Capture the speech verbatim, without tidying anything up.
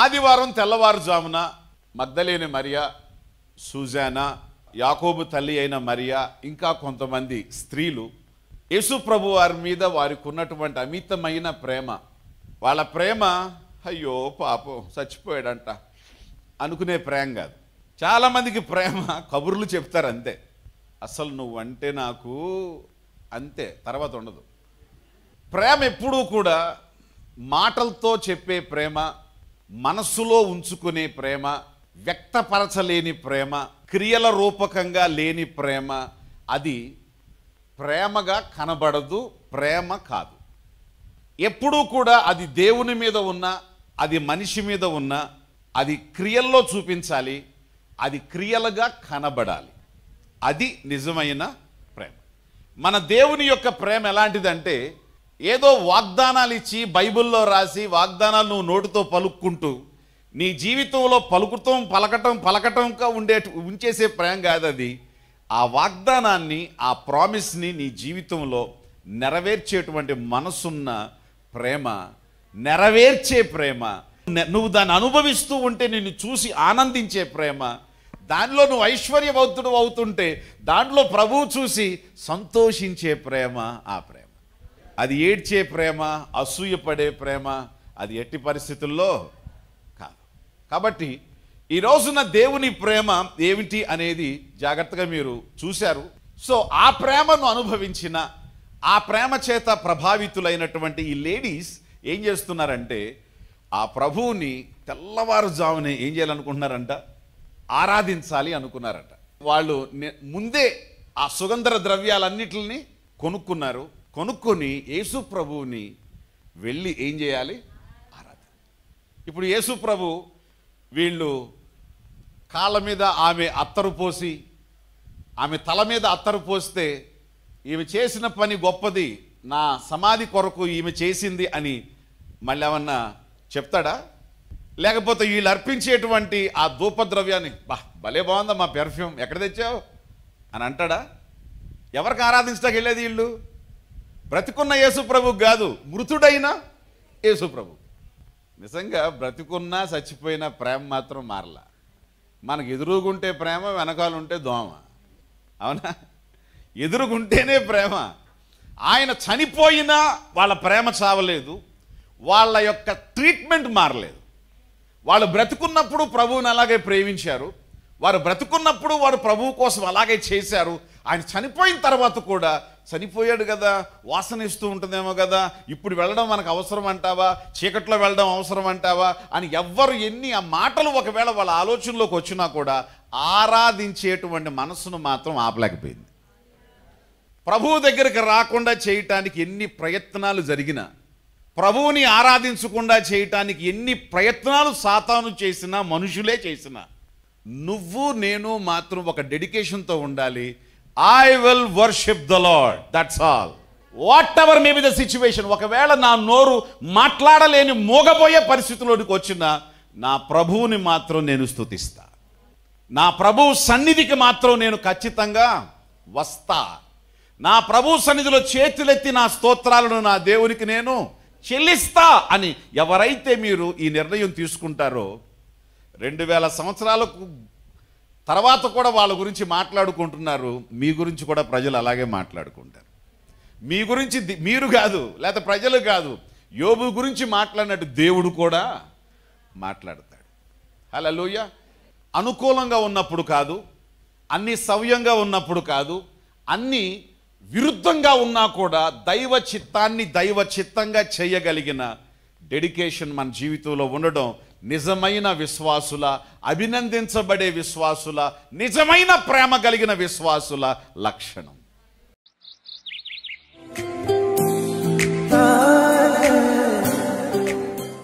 ఆదివారం తెల్లవారుజామున మగ్దలేని మరియా, సూజానా, యాకోబు తల్లి అయిన మరియా, ఇంకా కొంతమంది స్త్రీలు యేసు ప్రభు వారి మీద వారికి ఉన్నటువంటి అమితమైన ప్రేమ, వాళ్ళ ప్రేమ అయ్యో పాపం చచ్చిపోయాడంట అనుకునే ప్రేమ కాదు. చాలామందికి ప్రేమ కబుర్లు చెప్తారు అంతే. అసలు నువ్వంటే నాకు అంతే, తర్వాత ఉండదు. ప్రేమ ఎప్పుడూ కూడా మాటలతో చెప్పే ప్రేమ, మనస్సులో ఉంచుకునే ప్రేమ, వ్యక్తపరచలేని ప్రేమ, క్రియల రూపకంగా లేని ప్రేమ, అది ప్రేమగా కనబడదు, ప్రేమ కాదు. ఎప్పుడూ కూడా అది దేవుని మీద ఉన్నా, అది మనిషి మీద ఉన్నా, అది క్రియల్లో చూపించాలి, అది క్రియలుగా కనబడాలి. అది నిజమైన ప్రేమ. మన దేవుని యొక్క ప్రేమ ఎలాంటిదంటే, ఏదో వాగ్దానాలు ఇచ్చి బైబిల్లో రాసి వాగ్దానాలు నువ్వు నోటితో పలుక్కుంటూ నీ జీవితంలో పలుకుతాం పలకటం పలకటంగా ఉండే ఉంచేసే ప్రేమ కాదు అది. ఆ వాగ్దానాన్ని, ఆ ప్రామిస్ని నీ జీవితంలో నెరవేర్చేటువంటి మనసున్న ప్రేమ, నెరవేర్చే ప్రేమ, నువ్వు దాన్ని అనుభవిస్తూ ఉంటే నిన్ను చూసి ఆనందించే ప్రేమ, దానిలో నువ్వు ఐశ్వర్యవంతుడు అవుతుంటే దాంట్లో ప్రభువు చూసి సంతోషించే ప్రేమ ఆ ప్రేమ. అది ఏడ్చే ప్రేమ, అసూయపడే ప్రేమ, అది ఎట్టి పరిస్థితుల్లో కాదు. కాబట్టి ఈ రోజున దేవుని ప్రేమ ఏమిటి అనేది జాగ్రత్తగా మీరు చూశారు. సో ఆ ప్రేమను అనుభవించిన, ఆ ప్రేమ చేత ప్రభావితులైనటువంటి ఈ లేడీస్ ఏం చేస్తున్నారంటే, ఆ ప్రభువుని తెల్లవారుజామునే ఏం చేయాలనుకుంటున్నారంట, ఆరాధించాలి అనుకున్నారట. వాళ్ళు ముందే ఆ సుగంధ ద్రవ్యాలన్నిటిని కొనుక్కున్నారు. కొనుక్కొని యేసు ప్రభువుని వెళ్ళి ఏం చేయాలి, ఆరాధన. ఇప్పుడు యేసు ప్రభు వీళ్ళు కాళ్ళ మీద ఆమె అత్తరు పోసి, ఆమె తల మీద అత్తరు పోస్తే ఈమె చేసిన పని గొప్పది, నా సమాధి కొరకు ఈమె చేసింది అని మళ్ళీ ఏమన్నా చెప్తాడా? లేకపోతే వీళ్ళు అర్పించేటువంటి ఆ ధూపద్రవ్యాన్ని, బా భలే బాగుందా మా పెర్ఫ్యూమ్, ఎక్కడ తెచ్చావు అని అంటాడా? ఎవరికి ఆరాధించడానికి వెళ్ళేది వీళ్ళు? బ్రతికున్న యేసు ప్రభుకు కాదు, మృతుడైన యేసు ప్రభు. నిజంగా బ్రతికున్నా చచ్చిపోయిన ప్రేమ మాత్రం మారలా. మనకు ఎదురుగుంటే ప్రేమ, వెనకాలంటే దోమ. అవునా? ఎదురుగుంటేనే ప్రేమ. ఆయన చనిపోయినా వాళ్ళ ప్రేమ చావలేదు, వాళ్ళ యొక్క ట్రీట్మెంట్ మారలేదు. వాళ్ళు బ్రతుకున్నప్పుడు ప్రభువుని అలాగే ప్రేమించారు, వారు బ్రతుకున్నప్పుడు వారు ప్రభువు కోసం అలాగే చేశారు. ఆయన చనిపోయిన తర్వాత కూడా, చనిపోయాడు కదా, వాసన ఇస్తూ ఉంటుందేమో కదా, ఇప్పుడు వెళ్ళడం మనకు అవసరం అంటావా, చీకట్లో వెళ్ళడం అవసరం అంటావా అని ఎవ్వరు ఎన్ని ఆ మాటలు ఒకవేళ వాళ్ళ ఆలోచనలోకి వచ్చినా కూడా ఆరాధించేటువంటి మనస్సును మాత్రం ఆపలేకపోయింది. ప్రభువు దగ్గరికి రాకుండా చేయటానికి ఎన్ని ప్రయత్నాలు జరిగినా, ప్రభువుని ఆరాధించకుండా చేయటానికి ఎన్ని ప్రయత్నాలు సాతాను చేసినా, మనుషులే చేసినా, నువ్వు నేను మాత్రం ఒక డెడికేషన్తో ఉండాలి. I will worship the lord, that's all, whatever may be the situation. ఒకవేళ నా నోరు మాట్లాడలేని మోగబోయే పరిస్థితిలోనికి వచ్చినా నా ప్రభువుని మాత్రం నేను స్తుతిస్తా, నా ప్రభువు సన్నిధికి మాత్రం నేను ఖచ్చితంగా వస్తా, నా ప్రభు సన్నిధిలో చేతులెత్తి నా స్తోత్రాలను నా దేవునికి నేను చెల్లిస్తా అని ఎవరైతే మీరు ఈ నిర్ణయం తీసుకుంటారో, రెండు వేల సంవత్సరాలకు తర్వాత కూడా వాళ్ళ గురించి మాట్లాడుకుంటున్నారు, మీ గురించి కూడా ప్రజలు అలాగే మాట్లాడుకుంటారు. మీ గురించి మీరు కాదు, లేకపోతే ప్రజలు కాదు, యోబు గురించి మాట్లాడినట్టు దేవుడు కూడా మాట్లాడతాడు. హల్లెలూయా. అనుకూలంగా ఉన్నప్పుడు కాదు, అన్ని సవ్యంగా ఉన్నప్పుడు కాదు, అన్ని విరుద్ధంగా ఉన్నా కూడా దైవ చిత్తాన్ని దైవ చిత్తంగా చేయగలిగిన డెడికేషన్ మన జీవితంలో ఉండడం నిజమైన విశ్వాసుల, అభినందించబడే విశ్వాసుల, నిజమైన ప్రేమ కలిగిన విశ్వాసుల లక్షణం.